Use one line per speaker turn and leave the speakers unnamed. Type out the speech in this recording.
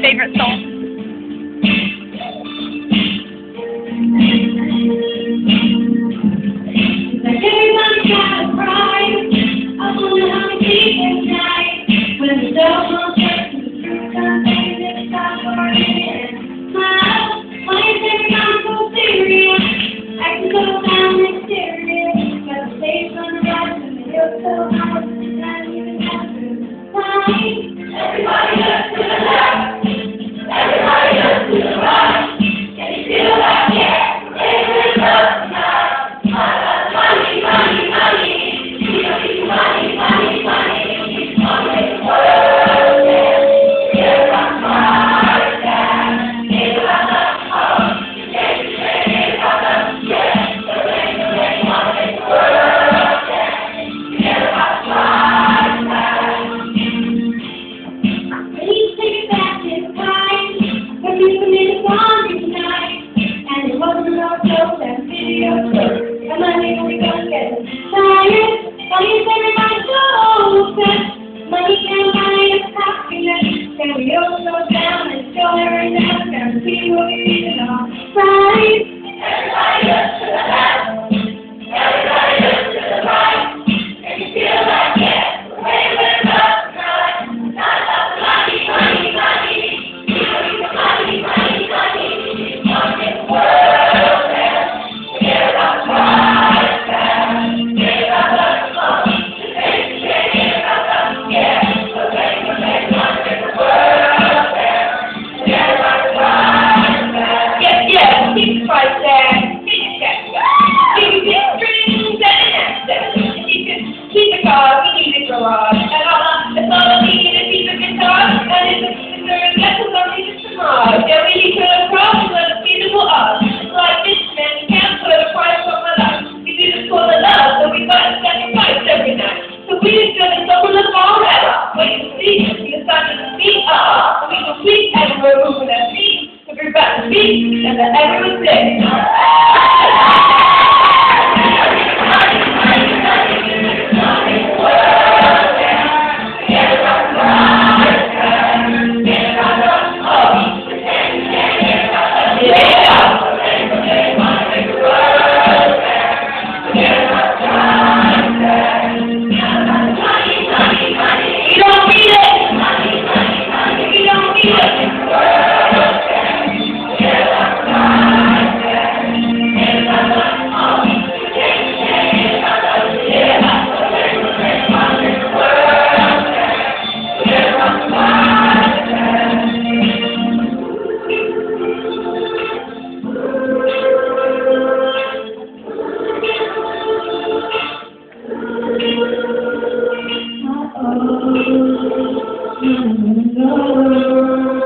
favorite song?
Like everybody's got a prize. I wonder how many people night when the dog won't get to the truth. Some things that stop for a minute and smile. Why is everyone so serious? Acting so down mysterious. Got the face on the rise and the hills so high. Not even after the time. Everybody up to the left. Everybody up to the right. Can you feel that? Yeah. Everybody's up tonight. Money, money, money. Money, money, money, money. Money, world, yeah. Give us Pricetag. Give us a hug. Give us a yes. The rain, money, world, yeah. Give us Pricetag. Please take it back this time. But you committed wrong tonight. And it wasn't no joke, that video took. And money only gonna get us tired. Money is everybody so upset. Money can't buy us happiness. Can we all slow down and show her now? Can we see what we need all right? Everybody up to the left. Everybody up to the right. Can you feel that? Yeah. Hey, we're up tonight. Not enough money, money, money. Money, money, money, money. Money, world, yeah. Give us Pricetag. Give us a hug. Give us a yeah. The rain, money, world, yeah. Give us Pricetag.
Yes, keep Pricetag. Keep your check. Keep your strings and an accent. Keep the car, we need a garage. And that's all I need is keep a guitar. And if it's that's what I need is tomorrow. Yeah, we need to cross and let us beautiful art. It's like this man, you can't put a price on my life. We do this for the love, so we gotta sacrifice every night. So we just gonna double the ball that up. Wait and see, we decided to speak up. So we complete and we're moving our feet. So we're about to speak and let everyone say.
Oh,